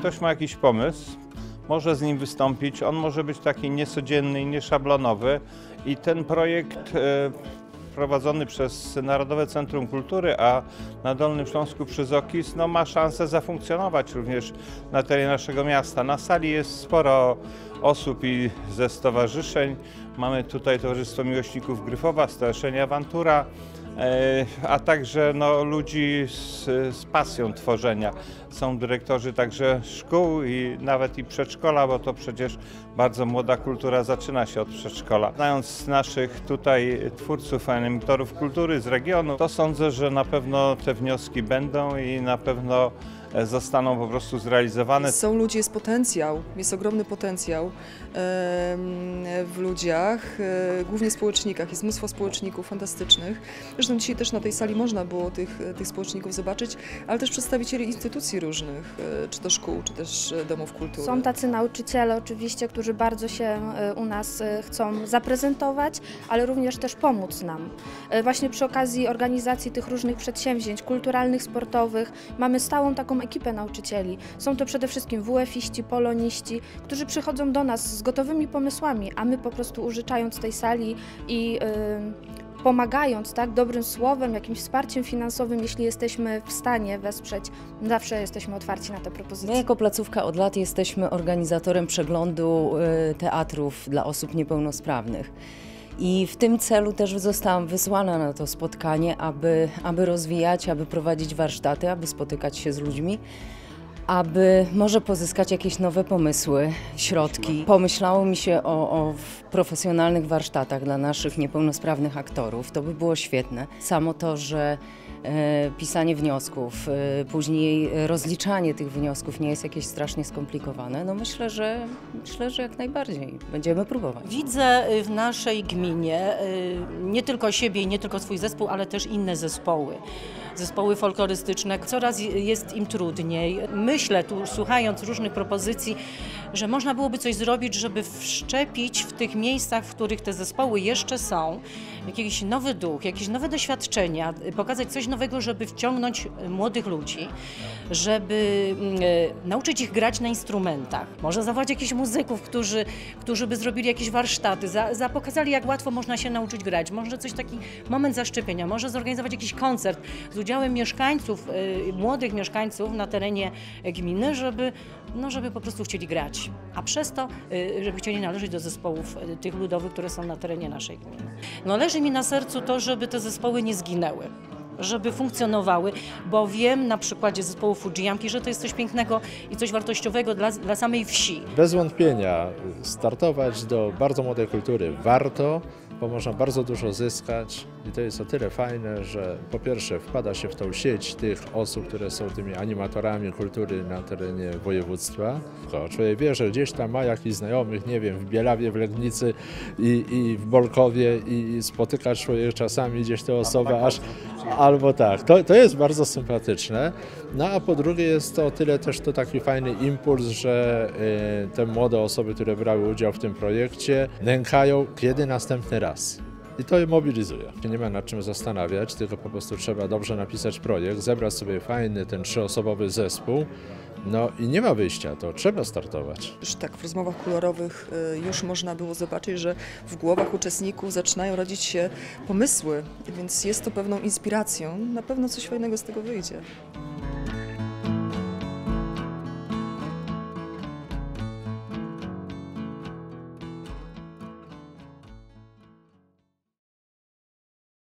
ktoś ma jakiś pomysł, może z nim wystąpić, on może być taki niecodzienny i nieszablonowy i ten projekt prowadzony przez Narodowe Centrum Kultury, a na Dolnym Śląsku przez OKiS, no, ma szansę zafunkcjonować również na terenie naszego miasta. Na sali jest sporo osób i ze stowarzyszeń. Mamy tutaj Towarzystwo Miłośników Gryfowa, Stowarzyszenie Awantura, a także no, ludzi z pasją tworzenia. Są dyrektorzy także szkół i nawet i przedszkola, bo to przecież bardzo młoda kultura zaczyna się od przedszkola. Znając naszych tutaj twórców, animatorów kultury z regionu, to sądzę, że na pewno te wnioski będą i na pewno zostaną po prostu zrealizowane. Są ludzie, jest potencjał, jest ogromny potencjał w ludziach, głównie społecznikach. Jest mnóstwo społeczników fantastycznych. Zresztą dzisiaj też na tej sali można było tych społeczników zobaczyć, ale też przedstawicieli instytucji różnych, czy to szkół, czy też domów kultury. Są tacy nauczyciele oczywiście, którzy bardzo się u nas chcą zaprezentować, ale również też pomóc nam. Właśnie przy okazji organizacji tych różnych przedsięwzięć kulturalnych, sportowych mamy stałą taką ekipę nauczycieli. Są to przede wszystkim WF-iści, poloniści, którzy przychodzą do nas z gotowymi pomysłami, a my po prostu użyczając tej sali i pomagając tak, dobrym słowem, jakimś wsparciem finansowym, jeśli jesteśmy w stanie wesprzeć, zawsze jesteśmy otwarci na te propozycje. My jako placówka od lat jesteśmy organizatorem przeglądu teatrów dla osób niepełnosprawnych. I w tym celu też zostałam wysłana na to spotkanie, aby rozwijać, aby prowadzić warsztaty, aby spotykać się z ludźmi, aby może pozyskać jakieś nowe pomysły, środki. Pomyślało mi się o profesjonalnych warsztatach dla naszych niepełnosprawnych aktorów. To by było świetne. Samo to, że pisanie wniosków, później rozliczanie tych wniosków nie jest jakieś strasznie skomplikowane, no myślę, że jak najbardziej będziemy próbować. Widzę w naszej gminie nie tylko siebie i nie tylko swój zespół, ale też inne zespoły folklorystyczne. Coraz jest im trudniej. Myślę tu, słuchając różnych propozycji, że można byłoby coś zrobić, żeby wszczepić w tych miejscach, w których te zespoły jeszcze są, jakiś nowy duch, jakieś nowe doświadczenia, pokazać coś nowego, żeby wciągnąć młodych ludzi, żeby nauczyć ich grać na instrumentach. Może zawołać jakichś muzyków, którzy by zrobili jakieś warsztaty, pokazali, jak łatwo można się nauczyć grać. Może coś taki moment zaszczepienia, może zorganizować jakiś koncert z udziałem mieszkańców, młodych mieszkańców na terenie gminy, żeby po prostu chcieli grać, a przez to, żeby chcieli należeć do zespołów tych ludowych, które są na terenie naszej gminy. No, leży mi na sercu to, żeby te zespoły nie zginęły, żeby funkcjonowały, bo wiem na przykładzie zespołu Fujiyamki, że to jest coś pięknego i coś wartościowego dla samej wsi. Bez wątpienia startować do bardzo młodej kultury warto, bo można bardzo dużo zyskać i to jest o tyle fajne, że po pierwsze wpada się w tą sieć tych osób, które są tymi animatorami kultury na terenie województwa. Człowiek wie, że gdzieś tam ma jakichś znajomych, nie wiem, w Bielawie, w Legnicy i w Bolkowie i spotyka człowiek czasami gdzieś tę osobę albo tak. To jest bardzo sympatyczne. No a po drugie jest to o tyle też to taki fajny impuls, że te młode osoby, które brały udział w tym projekcie, nękają kiedy następny raz. I to je mobilizuje. Nie ma nad czym zastanawiać, tylko po prostu trzeba dobrze napisać projekt, zebrać sobie fajny ten 3-osobowy zespół, no i nie ma wyjścia, to trzeba startować. Już tak w rozmowach kolorowych już można było zobaczyć, że w głowach uczestników zaczynają rodzić się pomysły, więc jest to pewną inspiracją. Na pewno coś fajnego z tego wyjdzie.